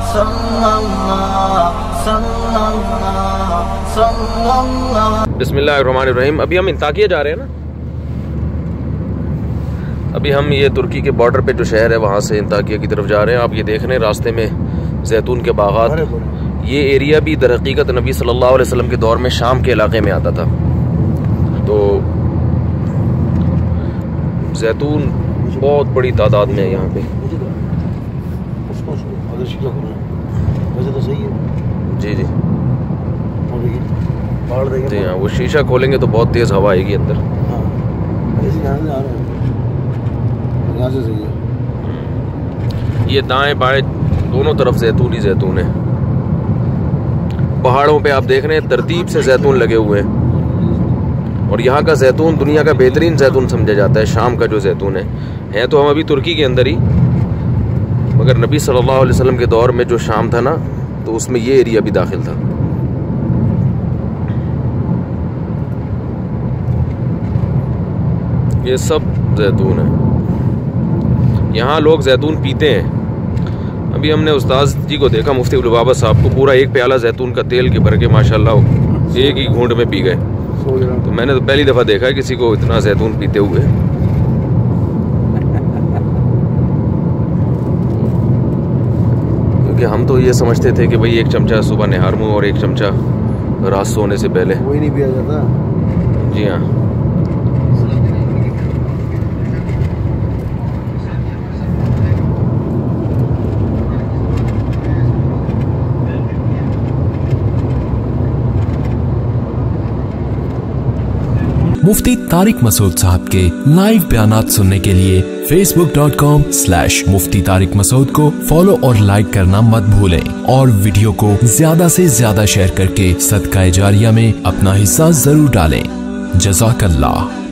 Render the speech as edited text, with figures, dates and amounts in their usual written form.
बिस्मिल्लाहिर्रहमानिर्रहीम। अभी हम इंताकिया जा रहे हैं ना। अभी हम ये तुर्की के बॉर्डर पे जो शहर है वहाँ से इंताकिया की तरफ जा रहे हैं। आप ये देख रहे हैं रास्ते में जैतून के बागात। ये एरिया भी दर हकीकत नबी सल्लल्लाहु अलैहि वसल्लम के दौर में शाम के इलाके में आता था। तो जैतून बहुत बड़ी तादाद में है यहाँ पे। वैसे तो सही है। जी जी जी हाँ, वो शीशा खोलेंगे तो बहुत तेज़ हवा आएगी अंदर। यहाँ से सही है। ये दाएं बाएं दोनों तरफ जैतून ही जैतून है। पहाड़ों पे आप देख रहे हैं तरतीब से जैतून लगे हुए हैं। और यहाँ का जैतून दुनिया का बेहतरीन जैतून समझा जाता है। शाम का जो जैतून है तो हम अभी तुर्की के अंदर ही, मगर नबी सल्लल्लाहु अलैहि वसल्लम के दौर में जो शाम था ना, तो उसमें ये एरिया भी दाखिल था। ये सब जैतून है। यहाँ लोग जैतून पीते हैं। अभी हमने उस्ताद जी को देखा, मुफ्ती अब्दुल बाबा साहब को, पूरा एक प्याला जैतून का तेल के भर के माशाल्लाह एक ही घूंट में पी गए। तो मैंने तो पहली दफ़ा देखा है किसी को इतना जैतून पीते हुए। क्योंकि हम तो ये समझते थे कि भाई एक चमचा सुबह निहार मुँह और एक चमचा रात सोने से पहले। वही नहीं पिया जाता। जी हाँ। मुफ्ती तारिक मसूद साहब के लाइव बयानात सुनने के लिए facebook.com/मुफ्ती तारिक मसूद को फॉलो और लाइक करना मत भूलें और वीडियो को ज्यादा से ज्यादा शेयर करके सदका जारिया में अपना हिस्सा जरूर डालें। जज़ाकल्लाह।